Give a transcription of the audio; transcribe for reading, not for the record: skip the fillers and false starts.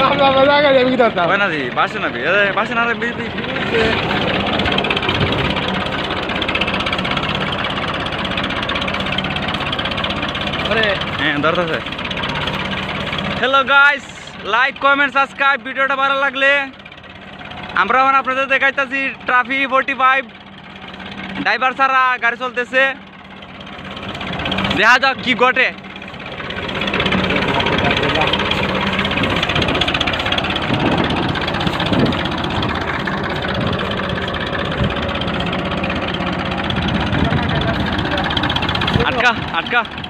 হয় না জি বাসে না বাসে না হ্যাঁ দরকার আছে। Hello guys, like comment subscribe, ভিডিওটা ভালো লাগলে আমরা এখন আপনাদের দেখাইতেছি ট্রাফিক 45 ড্রাইভার ছাড়া গাড়ি চলতেছে, দেখা যাক কি ঘটে। আটকা আটকা